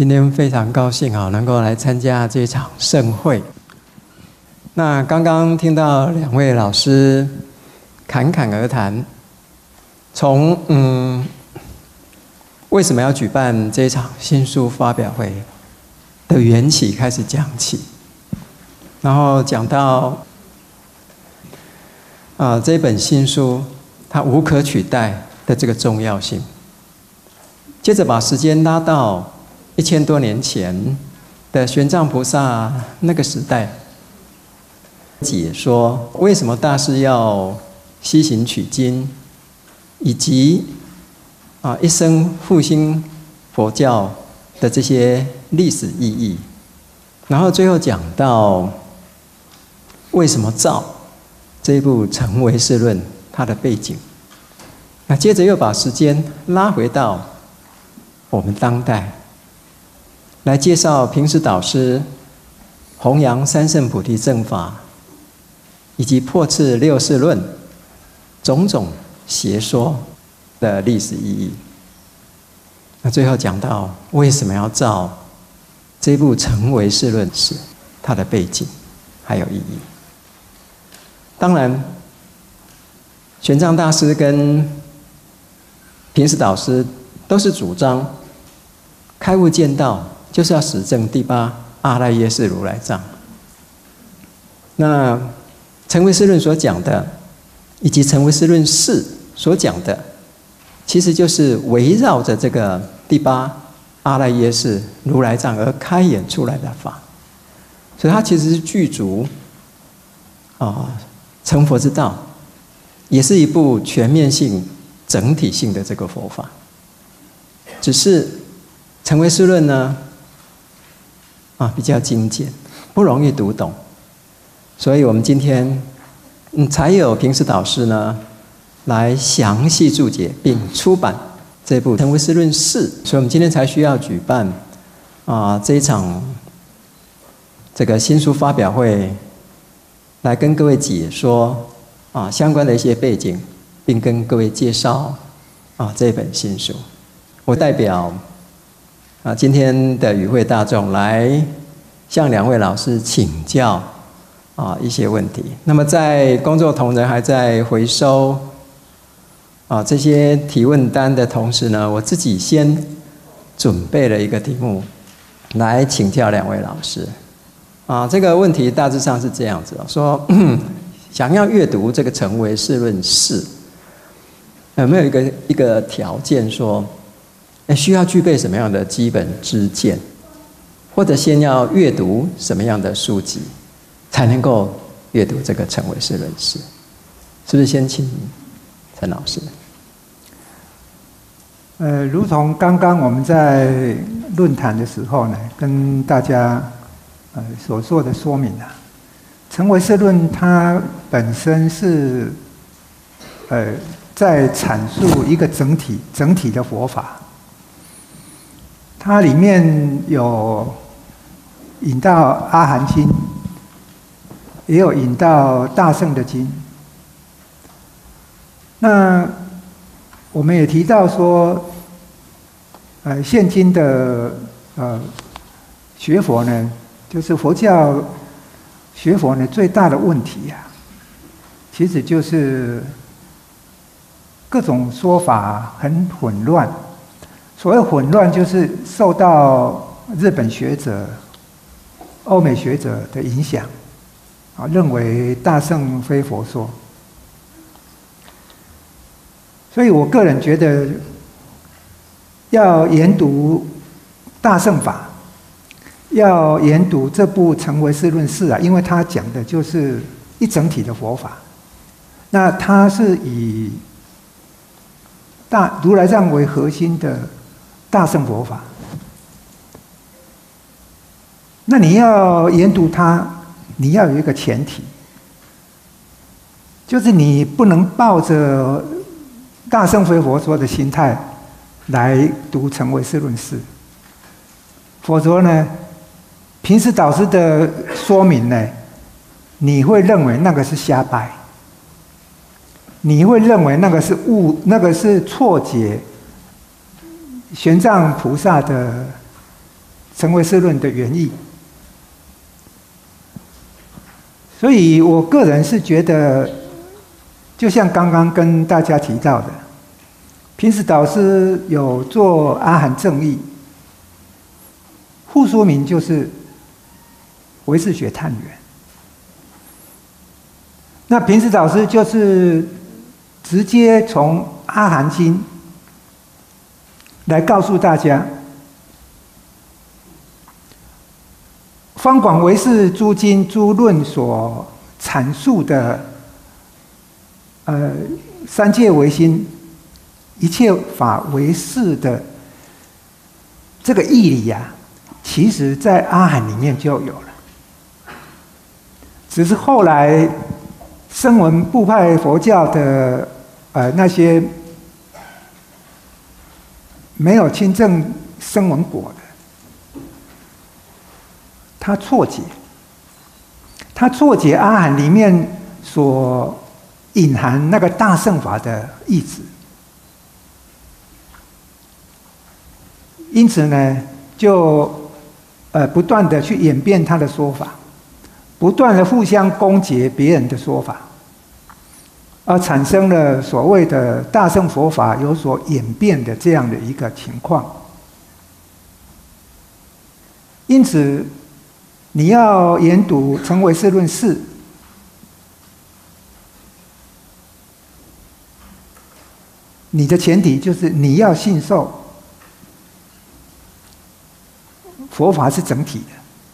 今天非常高兴能够来参加这场盛会。那刚刚听到两位老师侃侃而谈，从为什么要举办这场新书发表会的缘起开始讲起，然后讲到这本新书它无可取代的这个重要性。接着把时间拉到1000多年前的玄奘菩萨那个时代，解说为什么大师要西行取经，以及一生复兴佛教的这些历史意义，然后最后讲到为什么造这一部《成唯识论》它的背景。那接着又把时间拉回到我们当代，来介绍平时导师弘扬三圣菩提正法，以及破斥六世论种种邪说的历史意义。那最后讲到为什么要造这部《成唯识论》是它的背景还有意义。当然，玄奘大师跟平时导师都是主张开悟见道就是要实证第8阿赖耶识如来藏。那《成唯识论》所讲的，以及《成唯识论释》所讲的，其实就是围绕着这个第8阿赖耶识如来藏而开演出来的法，所以它其实是具足成佛之道，也是一部全面性、整体性的这个佛法。只是《成唯识论》呢，比较精简，不容易读懂，所以我们今天才有平时导师呢来详细注解并出版这部《成唯识论释》，所以我们今天才需要举办这一场这个新书发表会，来跟各位解说相关的一些背景，并跟各位介绍这本新书。我代表今天的与会大众来向两位老师请教一些问题。那么在工作同仁还在回收这些提问单的同时呢，我自己先准备了一个题目来请教两位老师。这个问题大致上是这样子说想要阅读这个《成唯识论释》，有没有一个条件说需要具备什么样的基本知见，或者先要阅读什么样的书籍才能够阅读这个《成唯识论释》？是不是先请陈老师？ 如同刚刚我们在论坛的时候呢，跟大家所做的说明《成唯识论》它本身是在阐述一个整体的佛法。它里面有引到阿含经，也有引到大乘的经。那我们也提到说，现今的学佛呢，就是佛教学佛呢最大的问题其实就是各种说法很混乱。所谓混乱，就是受到日本学者、欧美学者的影响，认为大乘非佛说。所以我个人觉得，要研读大乘法，要研读这部《成唯识论释》因为它讲的就是一整体的佛法。那它是以如来藏为核心的大乘佛法。那你要研读它，你要有一个前提，就是你不能抱着大乘非佛说的心态来读《成唯识论释》，否则呢，平时导师的说明呢，你会认为那个是瞎掰，你会认为那个是那个是错解玄奘菩萨的成唯识论的原意。所以我个人是觉得，就像刚刚跟大家提到的，平时导师有做阿含正义，副说明就是唯识学探源。那平时导师就是直接从阿含经来告诉大家，方广唯识诸经诸论所阐述的三界唯心、一切法唯识的这个义理呀，其实在阿含里面就有了，只是后来声闻部派佛教的那些没有亲证声闻果的，他错解阿含里面所隐含那个大乘法的意旨，因此呢，就不断的去演变他的说法，不断的互相攻讦别人的说法，而产生了所谓的大乘佛法有所演变的这样的一个情况。因此，你要研读成唯识论4，你的前提就是你要信受佛法是整体的。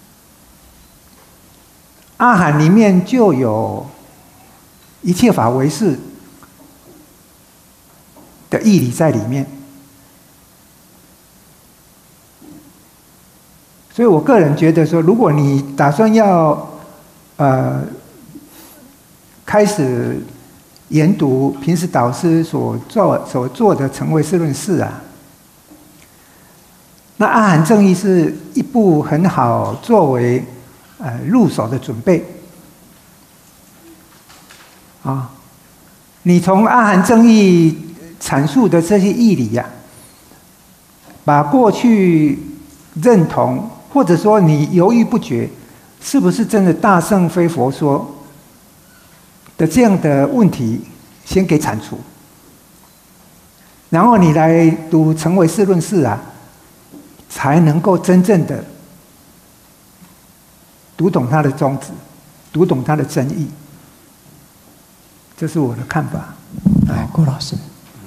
阿含里面就有一切法唯识的义理在里面，所以我个人觉得说，如果你打算要开始研读平时导师所做的成唯识论4啊，那阿含正义是一部很好作为入手的准备啊。你从阿含正义阐述的这些义理呀，把过去认同或者说你犹豫不决，是不是真的大乘非佛说的这样的问题，先给铲除，然后你来读成唯识论4啊，才能够真正的读懂它的宗旨，读懂它的真意。这是我的看法。 郭老师，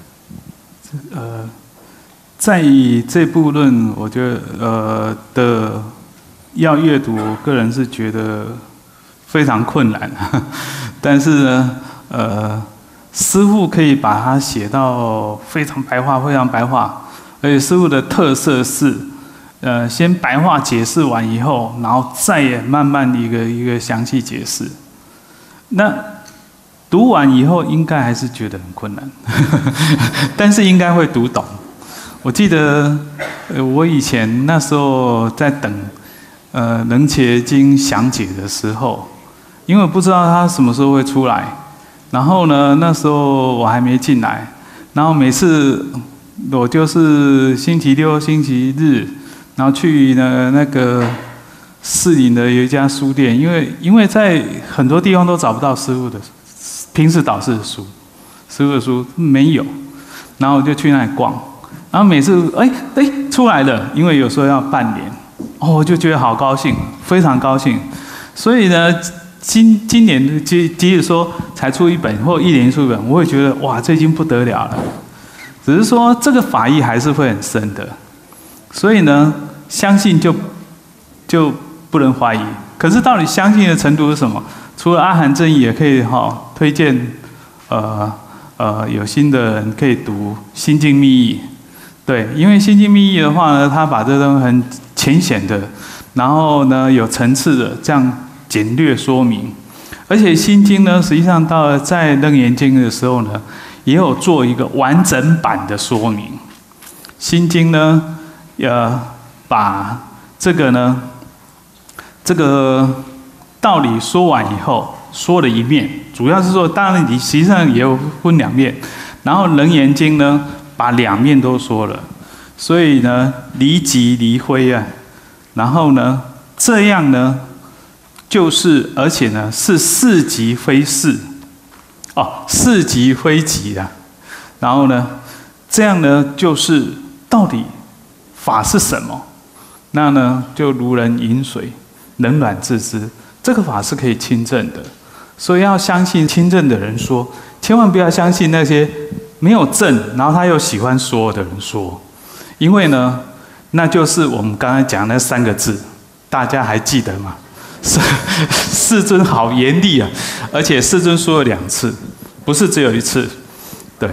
在这部论，我觉得要阅读，我个人是觉得非常困难。但是呢，师父可以把它写到非常白话，非常白话。而且师父的特色是，先白话解释完以后，然后再慢慢一个详细解释。那读完以后，应该还是觉得很困难，但是应该会读懂。我记得，我以前那时候在等楞伽经详解的时候，因为我不知道它什么时候会出来，然后呢，那时候我还没进来，然后每次我就是星期六、星期日，然后去那个士林的有一家书店，因为在很多地方都找不到师父的平时导师的书，师父的书没有，然后我就去那里逛，然后每次出来了，因为有时候要半年，我就觉得好高兴，非常高兴。所以呢，今年即使说才出一本或1年出一本，我也觉得哇，这已经不得了了。只是说这个法义还是会很深的，所以呢，相信就不能怀疑。可是到底相信的程度是什么？除了阿含正义，也可以推荐有心的人可以读《心经密义》。对，因为《心经密义》的话呢，它把这东西很浅显的，然后呢有层次的这样简略说明。而且《心经》呢，实际上到了在楞严经的时候呢，也有做一个完整版的说明。《心经》呢，把这个道理说完以后，说了一面，主要是说，当然你实际上也有分2面，然后《楞严经》呢，把2面都说了，所以呢，离寂离灰啊， 然后呢，这样呢，而且呢是似即非似，似即非即的。然后呢，这样呢就是到底法是什么？那呢就如人饮水，冷暖自知。这个法是可以亲证的，所以要相信亲证的人说，千万不要相信那些没有证，然后他又喜欢说的人说，因为呢，那就是我们刚才讲那3个字，大家还记得吗？世尊好严厉啊，而且世尊说了2次，不是只有1次，对。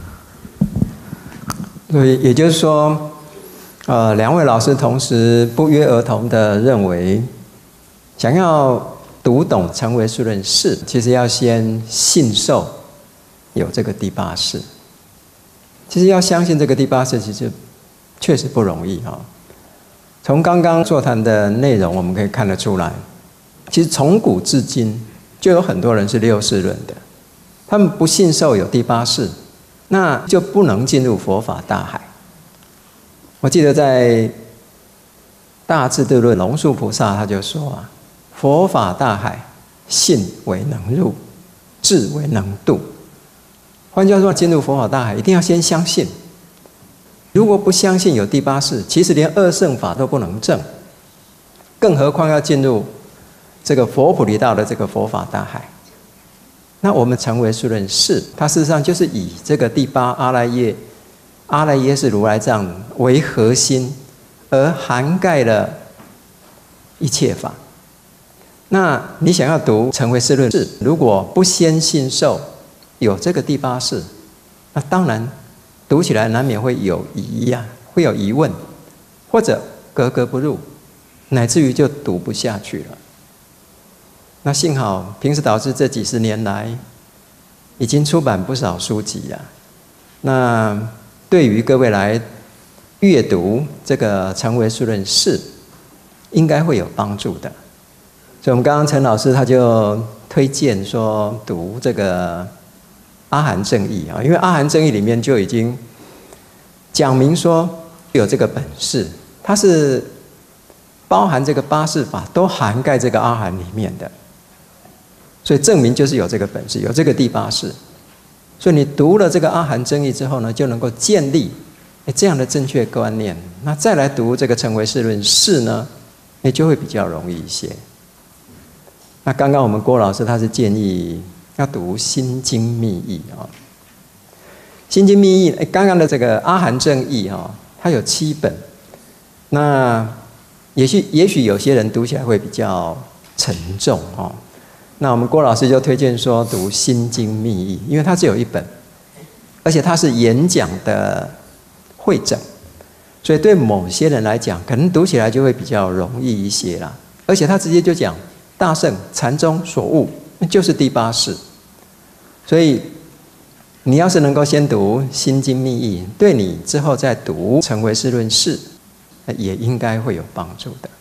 所以也就是说，2位老师同时不约而同的认为，想要读懂成唯识论释，其实要先信受有这个第8识。其实要相信这个第8识，其实确实不容易哈。从刚刚座谈的内容，我们可以看得出来，其实从古至今就有很多人是6识论的，他们不信受有第8识，那就不能进入佛法大海。我记得在《大智度论》，龙树菩萨他就说啊，佛法大海，信为能入，智为能渡。换句话说，进入佛法大海，一定要先相信。如果不相信有第8识，其实连2乘法都不能证，更何况要进入这个佛菩提道的这个佛法大海。那我们成唯识论释，它事实上就是以这个第8阿赖耶识如来藏为核心，而涵盖了一切法。那你想要读成唯识论释，如果不先信受有这个第8识，那当然读起来难免会有疑呀，会有疑问，或者格格不入，乃至于就读不下去了。那幸好平时导师这几十年来已经出版不少书籍了，那对于各位来阅读这个成唯识论释，应该会有帮助的。所以我们刚刚陈老师他就推荐说读这个阿含正义啊，因为阿含正义里面就已经讲明说有这个本事，它是包含这个8识法都涵盖这个阿含里面的，所以证明就是有这个本事，有这个第8识。所以你读了这个阿含正义之后呢，就能够建立这样的正确观念，那再来读这个成唯识论释呢，就会比较容易一些。那刚刚我们郭老师他是建议要读心经密义啊，心经密义，刚刚的这个阿含正义啊，它有7本，那也许有些人读起来会比较沉重哦。那我们郭老师就推荐说读心经密义，因为它只有1本，而且它是演讲的汇整，所以对某些人来讲，可能读起来就会比较容易一些啦。而且他直接就讲大乘禅宗所悟，就是第8识。所以你要是能够先读心经密义，对你之后再读成唯识论释，也应该会有帮助的。